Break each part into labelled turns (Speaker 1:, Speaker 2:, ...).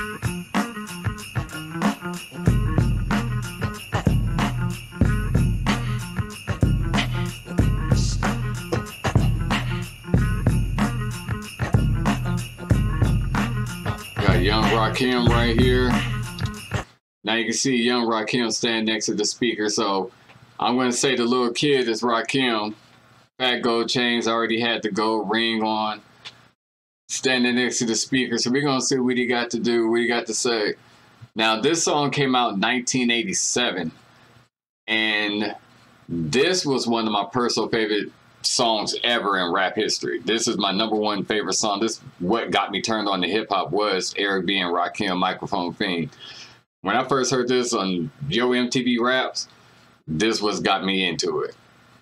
Speaker 1: Young Rakim right here. Now you can see young Rakim standing next to the speaker. So I'm going to say the little kid is Rakim. Fat gold chains, already had the gold ring on. Standing next to the speaker. So we're going to see what he got to do, what he got to say. Now this song came out in 1987. And this was one of my personal favorite songs ever in rap history. This is my #1 favorite song. This what got me turned on to hip hop was Eric B and Rakim, Microphone Fiend. When I first heard this on MTV Raps, this was got me into it.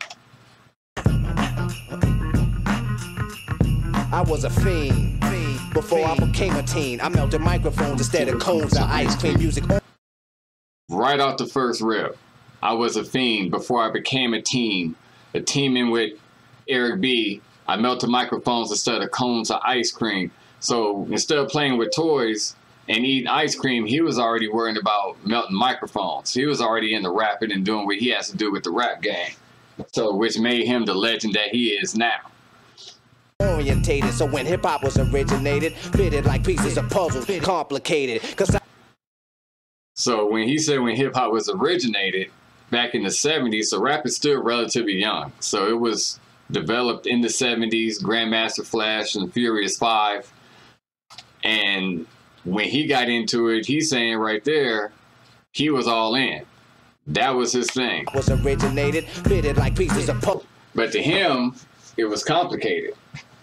Speaker 2: I was a fiend before I became a teen. I melted microphones instead of cones of ice cream music.
Speaker 1: Right off the first rip, I was a fiend before I became a teen. A teaming with Eric B, I melted microphones instead of cones of ice cream. So instead of playing with toys and eating ice cream, he was already worrying about melting microphones. He was already into rapping and doing what he has to do with the rap game. So which made him the legend that he is now.
Speaker 2: Orientated, so when hip hop was originated, fitted like pieces of puzzle, complicated.
Speaker 1: So when he said when hip hop was originated back in the 70s, so rap is still relatively young. So it was developed in the 70s, Grandmaster Flash and Furious 5. And when he got into it, he's saying right there, he was all in. That was his thing.
Speaker 2: Was originated, fitted like pieces of puzzle.
Speaker 1: But to him, it was complicated.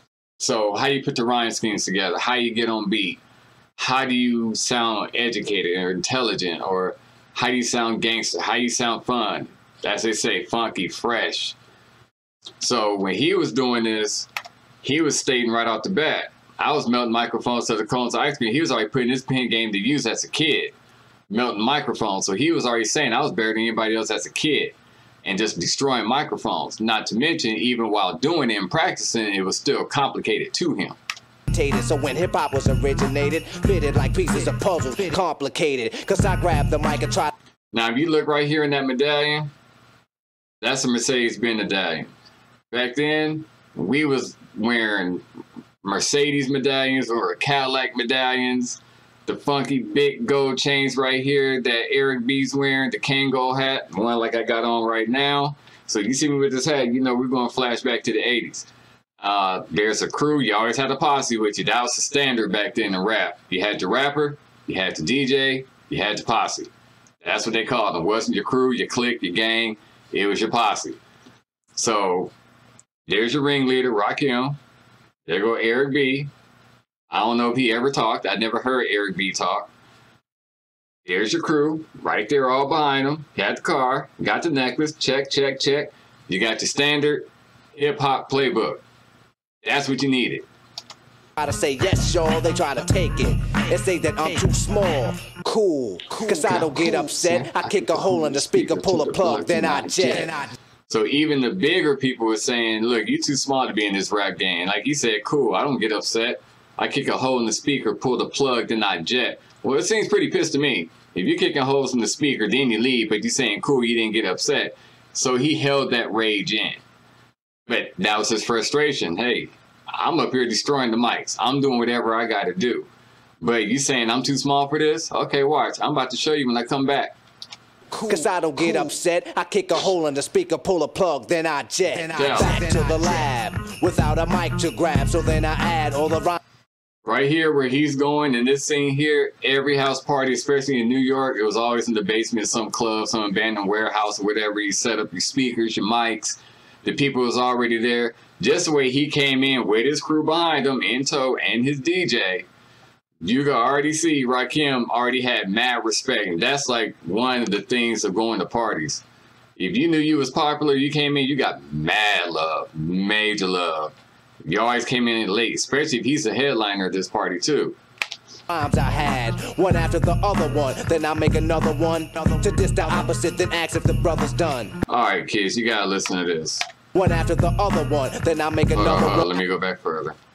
Speaker 1: So how you put the rhyme schemes together, how you get on beat, how do you sound educated or intelligent, or how do you sound gangster, how you sound fun, as they say, funky, fresh. So when he was doing this, he was stating right off the bat, I was melting microphones to the cones of ice cream. He was already putting his pen game to use as a kid, melting microphones. So he was already saying I was better than anybody else as a kid and just destroying microphones. Not to mention, even while doing it and practicing, it was still complicated to him.
Speaker 2: So when hip hop was originated, fitted like pieces of puzzle, complicated. Cause I grabbed the mic and tried.
Speaker 1: Now, if you look right here in that medallion, that's a Mercedes-Benz medallion. Back then, we was wearing Mercedes medallions or Cadillac medallions. The funky big gold chains right here that Eric B's wearing, the Kangol hat, one like I got on right now. So you see me with this hat, you know we're going to flash back to the 80s. There's a crew. You always had a posse with you. That was the standard back then in rap. You had the rapper, you had the DJ, you had the posse. That's what they called them. It wasn't your crew, your clique, your gang. It was your posse. So there's your ringleader, Rakim. There go Eric B. I don't know if he ever talked. I never heard Eric B talk. There's your crew right there all behind him. Got the car, got the necklace, check, check, check. You got your standard hip-hop playbook. That's what you needed.
Speaker 2: Try to say yes, y'all, they try to take it and say that I'm too small. Cool, cause I don't get upset. I kick a hole in the speaker, pull a plug, then I jet.
Speaker 1: So even the bigger people were saying, look, you too small to be in this rap game. Like he said, cool, I don't get upset. I kick a hole in the speaker, pull the plug, then I jet. Well, it seems pretty pissed to me. If you're kicking holes in the speaker, then you leave, but you're saying, cool, you didn't get upset. So he held that rage in. But that was his frustration. Hey, I'm up here destroying the mics. I'm doing whatever I got to do. But you saying I'm too small for this? Okay, watch. I'm about to show you when I come back.
Speaker 2: Cause I don't get upset. I kick a hole in the speaker, pull a plug, then I jet. Back to the lab without a mic to grab. So then I add all the rhymes.
Speaker 1: Right here where he's going, in this scene here, every house party, especially in New York, it was always in the basement of some club, some abandoned warehouse or whatever. You set up your speakers, your mics. The people was already there. Just the way he came in with his crew behind him in tow and his DJ, you can already see Rakim already had mad respect. And that's like one of the things of going to parties. If you knew you was popular, you came in, you got mad love, major love. You always came in late, especially if he's the headliner of this party too.
Speaker 2: I had one after the other one, then I make another one to diss the opposite, then ask if the brother's done.
Speaker 1: All right, kids, you gotta listen to this.
Speaker 2: One after the other one, then I make another one.
Speaker 1: Let me go back further.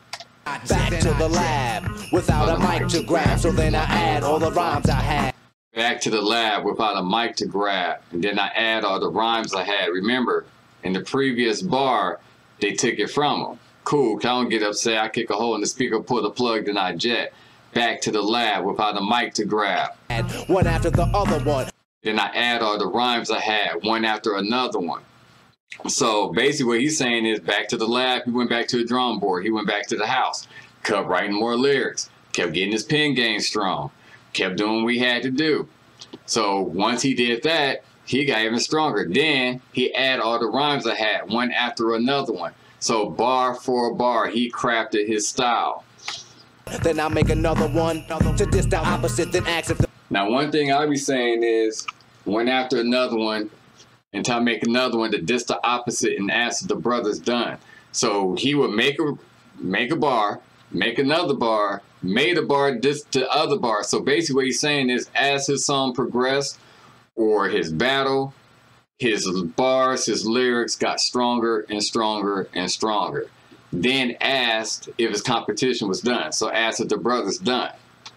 Speaker 2: Back to the lab without a mic to grab, so then I add all the rhymes I had.
Speaker 1: Back to the lab without a mic to grab, and then I add all the rhymes I had. Remember, in the previous bar, they took it from him. Cool, I don't get upset. I kick a hole in the speaker, pull the plug, then I jet. Back to the lab without a mic to grab.
Speaker 2: One after the other one.
Speaker 1: Then I add all the rhymes I had, one after another one. So basically what he's saying is back to the lab, he went back to the drum board, he went back to the house, kept writing more lyrics, kept getting his pen game strong, kept doing what he had to do. So once he did that, he got even stronger. Then he added all the rhymes I had, one after another one. So bar for bar, he crafted his style.
Speaker 2: Then I make another one to diss the opposite, then ask if the...
Speaker 1: Now one thing I be saying is one after another one, until I make another one to diss the opposite and ask if the brother's done. So he would make a bar, make another bar, made a bar, diss the other bar. So basically what he's saying is as his song progressed or his battle, his bars, his lyrics got stronger and stronger and stronger. Then asked if his competition was done. So asked if the brother's done.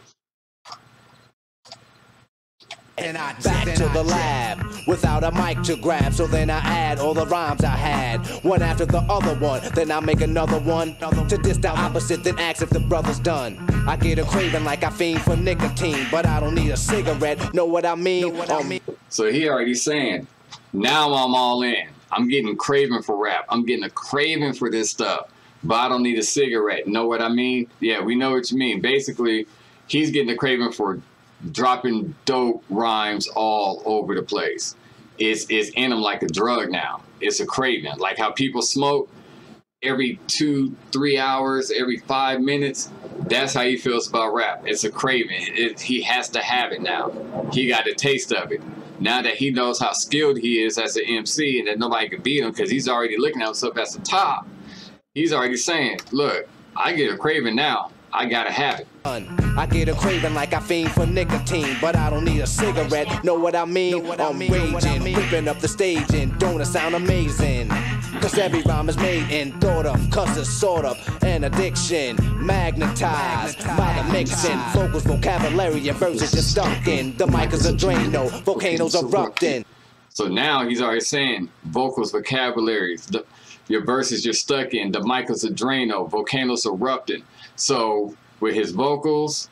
Speaker 2: And I back to the lab without a mic to grab, so then I add all the rhymes I had, one after the other one. Then I make another one to diss the opposite, then ask if the brother's done. I get a craving like I fiend for nicotine, but I don't need a cigarette. Know what I mean?
Speaker 1: So he already saying, now I'm all in. I'm getting craving for rap. I'm getting a craving for this stuff, but I don't need a cigarette. Know what I mean? Yeah, we know what you mean. Basically, he's getting a craving for dropping dope rhymes all over the place. It's in him like a drug now. It's a craving. Like how people smoke every 2-3 hours, every 5 minutes. That's how he feels about rap. It's a craving. He has to have it now. He got a taste of it. Now that he knows how skilled he is as an MC and that nobody can beat him because he's already looking at himself as the top, he's already saying, look, I get a craving now. I gotta have it.
Speaker 2: I get a craving like I fiend for nicotine, but I don't need a cigarette. Know what I mean? I'm raging, ripping up the stage, and don't it sound amazing? Cause every rhyme is made and thought of, cause it's sort of an addiction, magnetized by the mixing. Vocals, vocabulary, and verses just stuck in. The mic is a Drano, volcanoes erupting.
Speaker 1: So now he's already saying vocals, vocabularies, your verses you're stuck in, the mic is a Drano, volcanoes erupting. So with his vocals,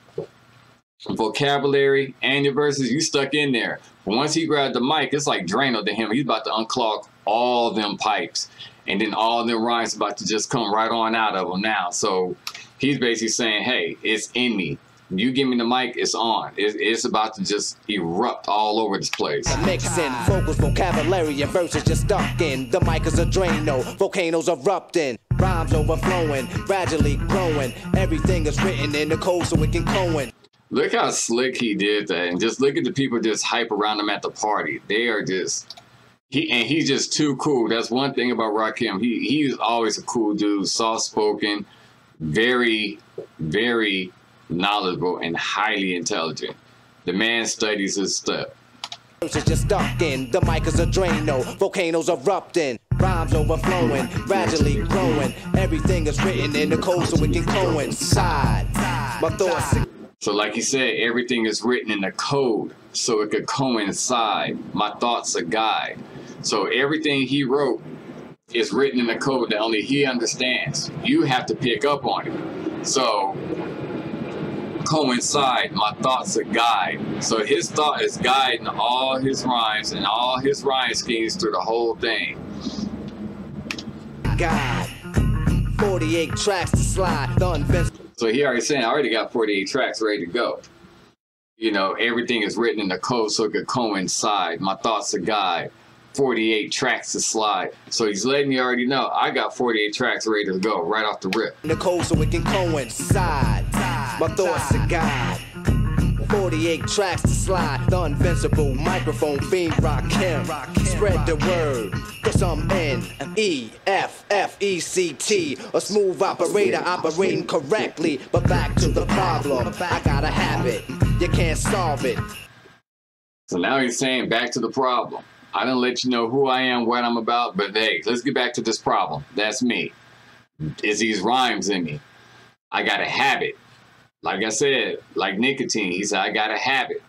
Speaker 1: vocabulary, and your verses, you stuck in there. Once he grabbed the mic, it's like Drano to him. He's about to unclog all them pipes. And then all them rhymes about to just come right on out of him now. So he's basically saying, hey, it's in me. You give me the mic, it's on. It's about to just erupt all over this place.
Speaker 2: Mixing vocals, vocabulary, and verses just stuck in. The mic is a Drano, volcanoes erupting. Rhymes overflowing, gradually growing. Everything is written in the code so it can coin.
Speaker 1: Look how slick he did that. And just look at the people just hype around him at the party. They are just... he's just too cool. That's one thing about Rakim. He's always a cool dude, soft-spoken, very, very knowledgeable, and highly intelligent. The man studies his stuff.
Speaker 2: It's just stuck in. The mic is a Drano, volcanoes erupting. Rhymes overflowing, gradually growing. Everything is written in the code so it can coincide. My thoughts.
Speaker 1: So like he said, everything is written in the code so it could coincide. My thoughts are guide. So everything he wrote is written in the code that only he understands. You have to pick up on it. So coincide, my thoughts are guide. So his thought is guiding all his rhymes and all his rhyme schemes through the whole thing.
Speaker 2: God, 48 tracks to slide.
Speaker 1: So he already saying, I already got 48 tracks ready to go. You know, everything is written in the code so it could coincide. My thoughts are guide. 48 tracks to slide. So he's letting you already know, I got 48 tracks ready to go right off the rip.
Speaker 2: In the code so it can coincide. My thoughts are guide. 48 tracks to slide. The invincible Microphone Fiend Rakim. Spread the word, cause I'm N-E-F-F-E-C-T. A smooth operator operating correctly. But back to the problem, I gotta have it. You can't solve it.
Speaker 1: So now he's saying back to the problem. I didn't let you know who I am, what I'm about, but hey, let's get back to this problem. That's me. It's these rhymes in me. I got a habit. Like I said, like nicotine, he said, I got a habit.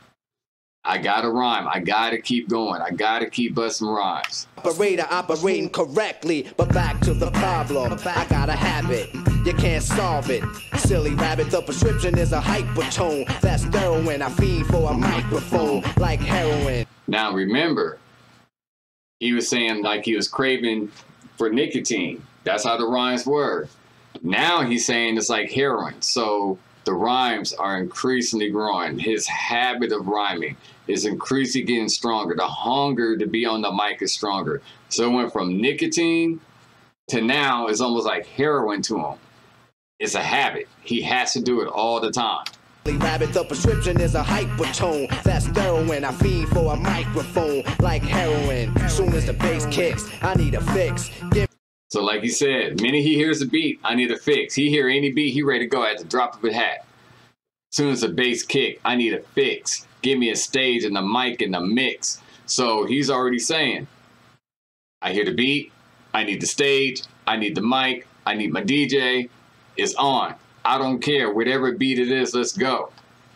Speaker 1: I gotta rhyme. I gotta keep going. I gotta keep busting rhymes.
Speaker 2: Operator operating correctly, but back to the problem. I got a habit. You can't solve it. Silly rabbit, the prescription is a hypertone. That's heroin. I fiend for a microphone like heroin.
Speaker 1: Now remember, he was saying like he was craving for nicotine. That's how the rhymes were. Now he's saying it's like heroin. So the rhymes are increasingly growing. His habit of rhyming is increasingly getting stronger. The hunger to be on the mic is stronger. So it went from nicotine to now it's almost like heroin to him. It's a habit. He has to do it all the time.
Speaker 2: Rabbit, the prescription is a hypertone. That's heroin. I fiend for a microphone like heroin. Soon as the bass kicks, I need a fix.
Speaker 1: So like he said, minute he hears a beat, I need a fix. He hear any beat, he ready to go at the drop of a hat. Soon as the bass kick, I need a fix. Give me a stage and the mic and the mix. So he's already saying, I hear the beat, I need the stage, I need the mic, I need my DJ. It's on. I don't care, whatever beat it is, let's go.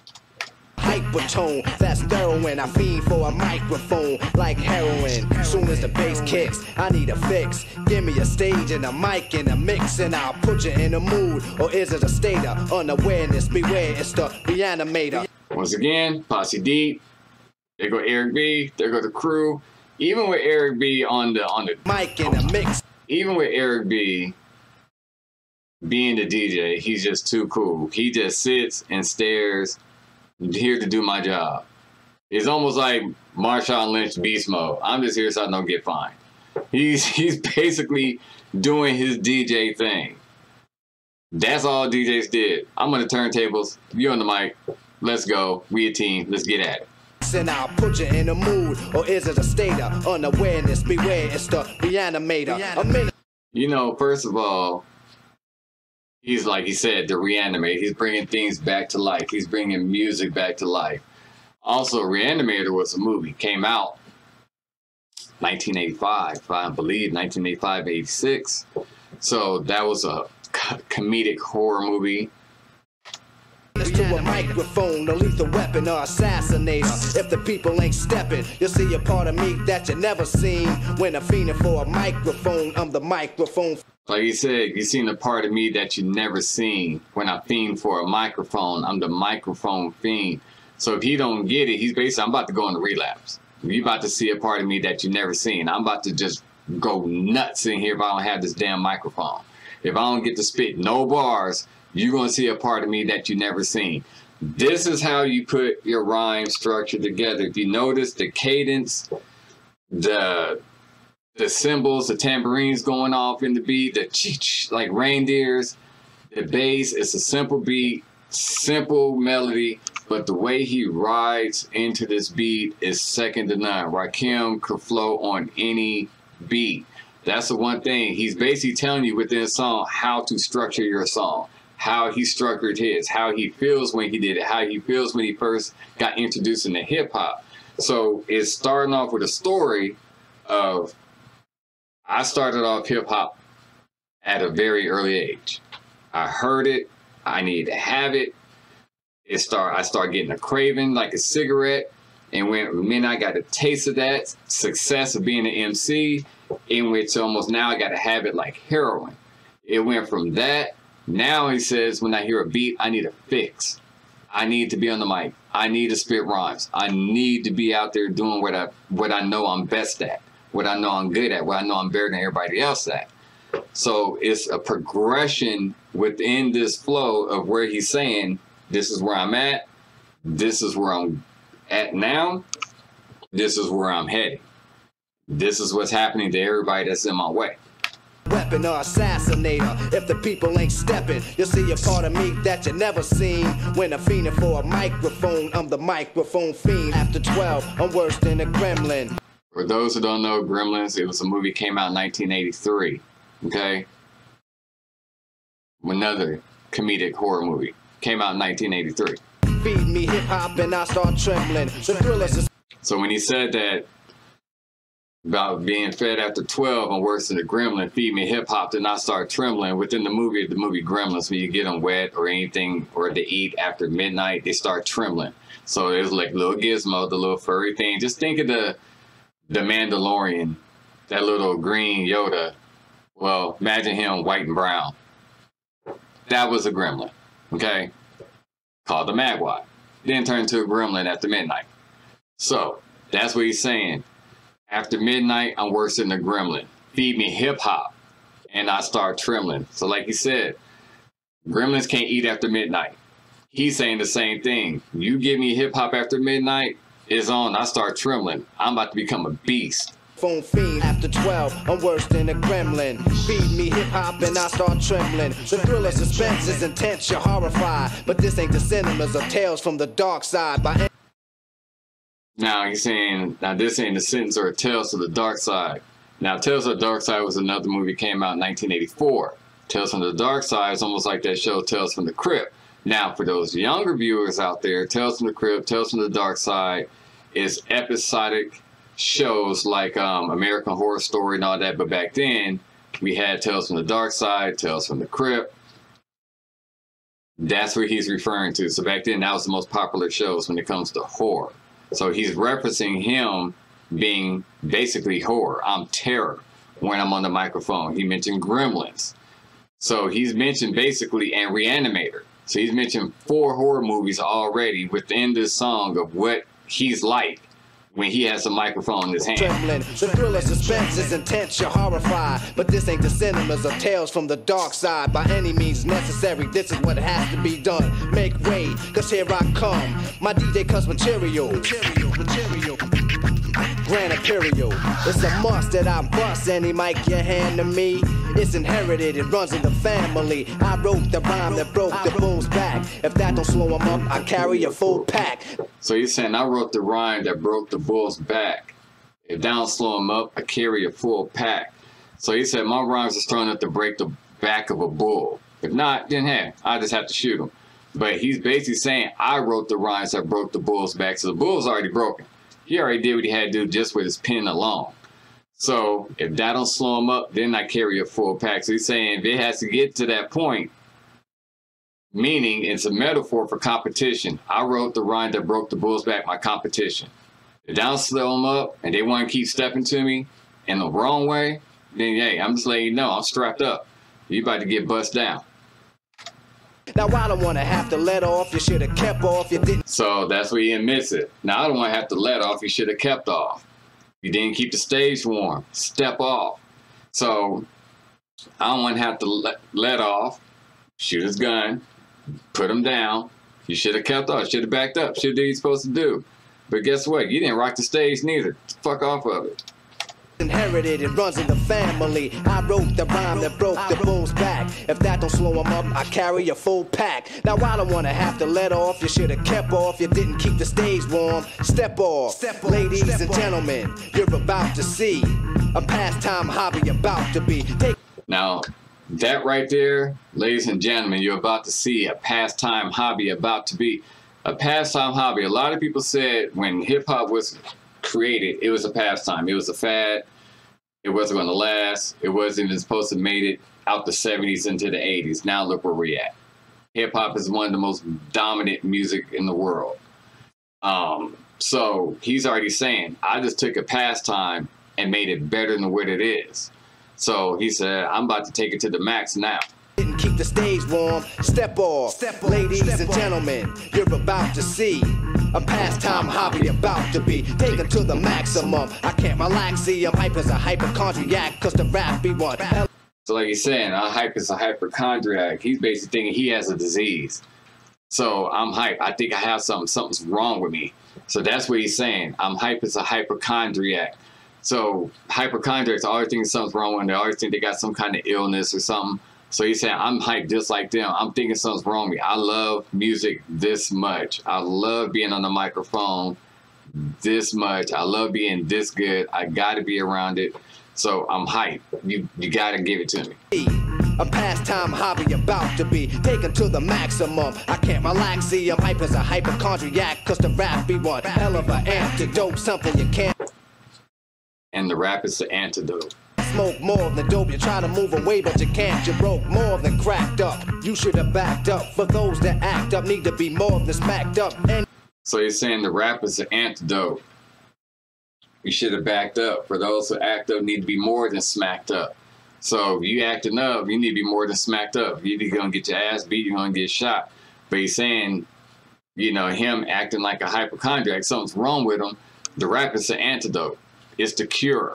Speaker 2: Hypertone, that's heroin. I fiend for a microphone like heroin. Soon as the bass kicks, I need a fix. Give me a stage and a mic and a mix, and I'll put you in a mood. Or is it a state of unawareness? Beware, it's the reanimator.
Speaker 1: Once again, Posse Deep. There go Eric B. There go the crew. Even with Eric B on the
Speaker 2: mic and a mix.
Speaker 1: Even with Eric B being the DJ, he's just too cool. He just sits and stares. Here to do my job. It's almost like Marshawn Lynch beast mode. I'm just here so I don't get fined. He's basically doing his DJ thing. That's all DJs did. I'm on the turntables. You on the mic. Let's go. We a team. Let's get at it.
Speaker 2: And I'll put you in a mood, or is it a state of unawareness? Beware, it's the reanimator.
Speaker 1: You know, first of all, he's like he said, the reanimator. He's bringing things back to life. He's bringing music back to life. Also, Reanimator was a movie. Came out 1985, I believe, 1985, 86. So that was a comedic horror movie.
Speaker 2: To a microphone, a lethal weapon or assassinator. If the people ain't stepping, you'll see a part of me that you never seen. When I'm fiending for a microphone, I'm the microphone.
Speaker 1: Like you said, you seen a part of me that you never seen. When I fiend for a microphone, I'm the microphone fiend. So if he don't get it, he's basically, I'm about to go into relapse. You about to see a part of me that you never seen. I'm about to just go nuts in here if I don't have this damn microphone. If I don't get to spit no bars, you're going to see a part of me that you never seen. This is how you put your rhyme structure together. If you notice the cadence, the cymbals, the tambourines going off in the beat, the ch-ch, like reindeers, the bass, it's a simple beat, simple melody, but the way he rides into this beat is second to none. Rakim could flow on any beat. That's the one thing. He's basically telling you within a song how to structure your song, how he structured his, how he feels when he did it, how he feels when he first got introduced into hip hop. So it's starting off with a story of, I started off hip hop at a very early age. I heard it, I needed to have it. I started getting a craving like a cigarette. And when I got a taste of that success of being an MC, it went to almost now I got to have it like heroin. It went from that. Now he says, when I hear a beat, I need a fix. I need to be on the mic. I need to spit rhymes. I need to be out there doing what I know I'm best at, what I know I'm good at, what I know I'm better than everybody else at. So it's a progression within this flow of where he's saying, this is where I'm at. This is where I'm at now. This is where I'm heading. This is what's happening to everybody that's in my way.
Speaker 2: Weapon or assassinator. If the people ain't stepping, you'll see a part of me that you never seen. When I'm fiending for a microphone, I'm the microphone fiend. After 12, I'm worse than a gremlin.
Speaker 1: For those who don't know, Gremlins, it was a movie came out in 1983. Okay? Another comedic horror movie. Came out in 1983.
Speaker 2: Feed me hip hop and I start trembling. The thrillers is.
Speaker 1: So when he said that about being fed after 12, I'm worse than a gremlin. Feed me hip hop, then I start trembling. Within the movie Gremlins, when you get them wet or anything or to eat after midnight, they start trembling. So it's like little Gizmo, the little furry thing. Just think of the Mandalorian, that little green Yoda. Well, imagine him white and brown. That was a gremlin, okay? Called the Magwai. Then turned into a gremlin after midnight. So that's what he's saying. After midnight, I'm worse than a gremlin. Feed me hip hop, and I start trembling. So like he said, gremlins can't eat after midnight. He's saying the same thing. You give me hip hop after midnight, it's on. I start trembling. I'm about to become a beast.
Speaker 2: Microphone Fiend after 12, I'm worse than a gremlin. Feed me hip hop and I start trembling. The thrill of suspense is intense, you're horrified. But this ain't the cinemas of Tales from the Dark Side.
Speaker 1: Now he's saying, now this ain't the sentence or Tales of the Dark Side. Now Tales of the Dark Side was another movie that came out in 1984. Tales from the Dark Side is almost like that show Tales from the Crypt. Now for those younger viewers out there, Tales from the Crypt, Tales from the Dark Side is episodic shows like American Horror Story and all that. But back then we had Tales from the Dark Side, Tales from the Crypt. That's what he's referring to. So back then that was the most popular shows when it comes to horror. So he's referencing him being basically horror. I'm terror when I'm on the microphone. He mentioned Gremlins. So he's mentioned basically and Reanimator. So he's mentioned 4 horror movies already within this song of what he's like when he has a microphone in his hand.
Speaker 2: Trembling. The thrill of suspense is intense, you're horrified. But this ain't the cinemas of Tales from the Dark Side. By any means necessary, this is what has to be done. Make way, cause here I come. My DJ cuts material. Grand Imperial. It's a must that I bust any mic you hand to me. It's inherited, it runs in the family. I wrote the rhyme that broke the bull's back. If that don't slow him up, I carry a full pack.
Speaker 1: So he's saying, I wrote the rhyme that broke the bull's back. If that don't slow him up, I carry a full pack. So he said, my rhymes are strong enough to break the back of a bull. If not, then hey, I just have to shoot him. But he's basically saying, I wrote the rhymes that broke the bull's back. So the bull's already broken. He already did what he had to do just with his pen alone. So if that don't slow him up, then I carry a full pack. So he's saying if it has to get to that point, meaning it's a metaphor for competition. I wrote the rhyme that broke the bull's back, my competition. If that don't slow them up and they want to keep stepping to me in the wrong way, then hey, I'm just letting you know I'm strapped up. You about to get bust down.
Speaker 2: Now I don't want to have to let off, you should have kept off, you didn't.
Speaker 1: So that's where he admits it. Now I don't want to have to let off, you should have kept off. You didn't keep the stage warm, step off. So I don't want to have to let off, shoot his gun, put him down. You should have kept off, should have backed up, should have done what you're supposed to do. But guess what? You didn't rock the stage neither. Fuck off of it.
Speaker 2: Inherited, it runs in the family. I wrote the rhyme that broke the bull's back. If that don't slow him up, I carry a full pack. Now I don't want to have to let off, you should have kept off. You didn't keep the stage warm, step off. Ladies and gentlemen, you're about to see a pastime hobby about to be.
Speaker 1: Now that right there, ladies and gentlemen, you're about to see a pastime hobby about to be. A pastime hobby. A lot of people said when hip-hop was created, it was a pastime. It was a fad. It wasn't going to last. It wasn't even supposed to have made it out the 70s into the 80s. Now look where we're at. Hip-hop is one of the most dominant music in the world. So he's already saying, I just took a pastime and made it better than what it is. So he said, I'm about to take it to the max now.
Speaker 2: Didn't keep the stage warm, step off. Ladies and gentlemen, you're about to see a pastime hobby about to be taken to the maximum. I can't relax, see I'm hype as a hypochondriac, cause the rap be one.
Speaker 1: So like he's saying, I'm hype as a hypochondriac. He's basically thinking he has a disease. So I'm hype. I think I have something's wrong with me. So that's what he's saying. I'm hype as a hypochondriac. So hypochondriacs always think something's wrong with them. They always think they got some kind of illness or something. So he's saying, I'm hyped just like them. I'm thinking something's wrong with me. I love music this much. I love being on the microphone this much. I love being this good. I got to be around it. So I'm hyped. You got to give it to me.
Speaker 2: A pastime hobby about to be taken to the maximum. I can't relax, see I'm hype as a hypochondriac, cause the rap be one hell of an antidote, something you can't.
Speaker 1: And the rap is the antidote.
Speaker 2: Smoke more than dope, you're trying to move away, but you can't. You broke more than cracked up. You should have backed up. For those that act up, need to be more than smacked up. And
Speaker 1: so you're saying the rap is the antidote. You should have backed up. For those who act up, need to be more than smacked up. So if you acting up, you need to be more than smacked up. You're either gonna get your ass beat, you're gonna get shot. But he's saying, you know, him acting like a hypochondriac, something's wrong with him. The rap is the antidote. It's the cure.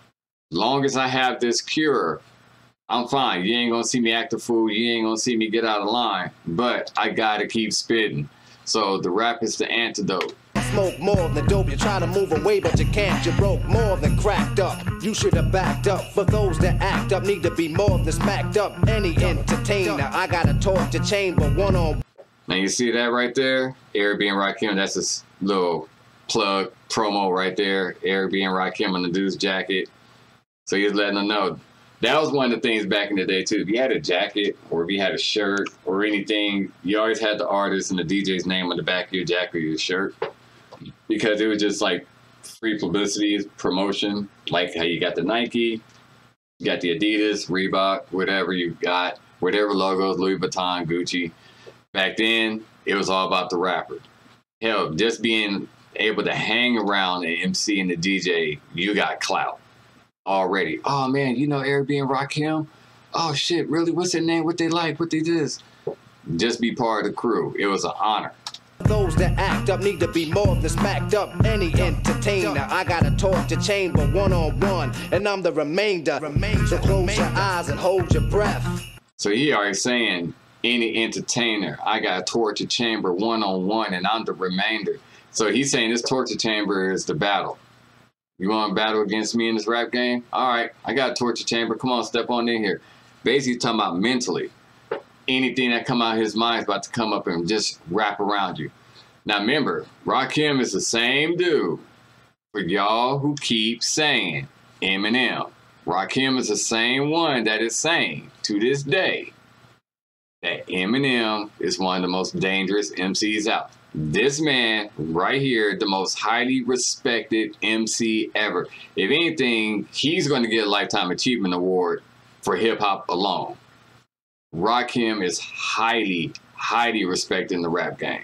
Speaker 1: Long as I have this cure, I'm fine. You ain't gonna see me act a fool. You ain't gonna see me get out of line. But I gotta keep spitting. So the rap is the antidote.
Speaker 2: smoke more than dope, you're trying to move away, but you can't. You broke more than cracked up. You should have backed up. For those that act up, need to be more than smacked up. Any entertainer, I got a torture chamber, one on.
Speaker 1: Now you see that right there? Airbnb and Rakim, that's this little plug promo right there. Airbnb and Rakim on the dude's jacket. So he's letting them know. That was one of the things back in the day too. If you had a jacket or if you had a shirt or anything, you always had the artist and the DJ's name on the back of your jacket or your shirt, because it was just like free publicity, promotion, like how you got the Nike, you got the Adidas, Reebok, whatever you got, whatever logos, Louis Vuitton, Gucci. Back then, it was all about the rapper. Hell, just being able to hang around an MC and the DJ, you got clout already. Oh man, you know Airbnb and Rakim? Oh shit, really? What's their name? What they like? What they this? Just be part of the crew. It was an honor.
Speaker 2: Those that act up need to be more than smacked up. Any entertainer, I got a torture chamber, one-on-one, and I'm the remainder. So close your eyes and hold your breath.
Speaker 1: So he already saying, any entertainer, I got a torture chamber, one-on-one, and I'm the remainder. So he's saying this torture chamber is the battle. You want to battle against me in this rap game? All right, I got a torture chamber. Come on, step on in here. Basically talking about mentally. Anything that come out of his mind is about to come up and just wrap around you. Now remember, Rakim is the same dude for y'all who keep saying Eminem. Rakim is the same one that is saying to this day that Eminem is one of the most dangerous MCs out. This man right here, the most highly respected MC ever. If anything, he's going to get a Lifetime Achievement Award for hip hop alone. Rakim is highly, highly respected in the rap game.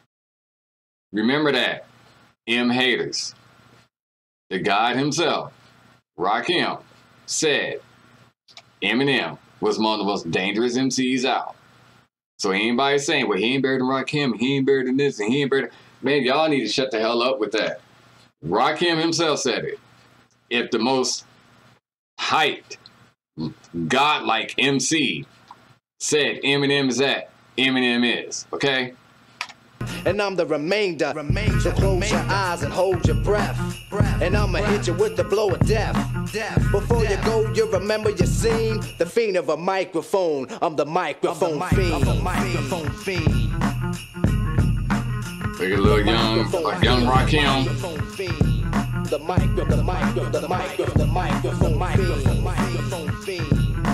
Speaker 1: Remember that. M haters. The God himself, Rakim, said Eminem was one of the most dangerous MCs out. So anybody saying, well, he ain't better than Rakim, he ain't better than this, and he ain't better. Man, y'all need to shut the hell up with that. Rakim himself said it. If the most hyped, godlike MC said Eminem is that, Eminem is, okay?
Speaker 2: And I'm the remainder. So close your eyes and hold your breath. And I'ma hit you with the blow of death. Before you go, you remember your scene. The fiend of a microphone. I'm the microphone fiend.
Speaker 1: Look at little young Rakim.
Speaker 2: The microphone fiend.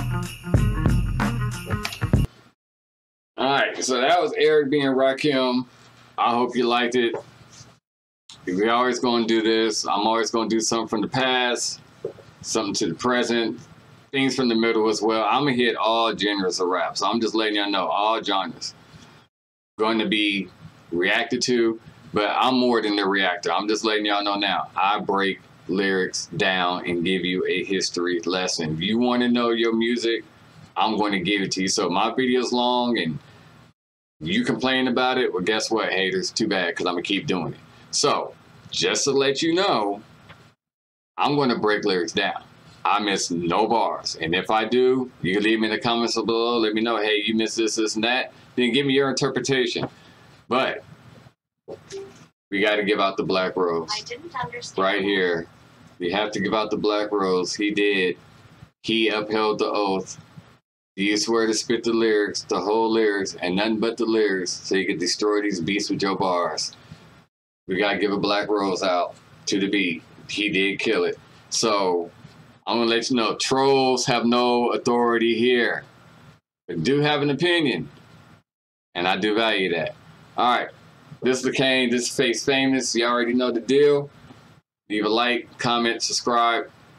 Speaker 1: Alright, so that was Eric being Rakim. I hope you liked it. We're always going to do this. I'm always going to do something from the past, something to the present, things from the middle as well. I'm going to hit all genres of rap. So I'm just letting y'all know, all genres going to be reacted to, but I'm more than the reactor. I'm just letting y'all know now. I break lyrics down and give you a history lesson. If you want to know your music, I'm going to give it to you. So my video's long and you complain about it, well, guess what, haters? Too bad, because I'm going to keep doing it. So, just to let you know, I'm going to break lyrics down. I miss no bars. And if I do, you can leave me in the comments below. Let me know, hey, you missed this, this, and that. Then give me your interpretation. But we got to give out the black rose.
Speaker 3: I didn't understand.
Speaker 1: Right here. We have to give out the black rose. He did. He upheld the oath. You swear to spit the lyrics, the whole lyrics, and nothing but the lyrics, so you can destroy these beats with your bars. We gotta give a black rose out to the beat. He did kill it. So I'm gonna let you know, trolls have no authority here. I do have an opinion, and I do value that. All right, this is the Kane. This is Face Famous. You already know the deal. Leave a like, comment, subscribe.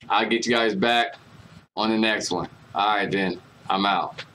Speaker 1: I'll get you guys back on the next one. All right, then. I'm out.